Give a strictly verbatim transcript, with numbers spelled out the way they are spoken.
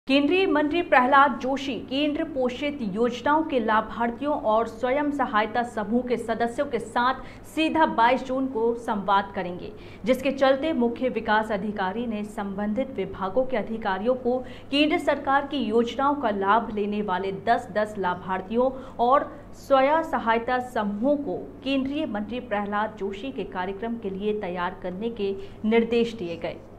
केंद्रीय मंत्री प्रहलाद जोशी केंद्र पोषित योजनाओं के लाभार्थियों और स्वयं सहायता समूह के सदस्यों के साथ सीधा बाईस जून को संवाद करेंगे, जिसके चलते मुख्य विकास अधिकारी ने संबंधित विभागों के अधिकारियों को केंद्र सरकार की योजनाओं का लाभ लेने वाले दस दस लाभार्थियों और स्वयं सहायता समूहों को केंद्रीय मंत्री प्रहलाद जोशी के कार्यक्रम के लिए तैयार करने के निर्देश दिए गए।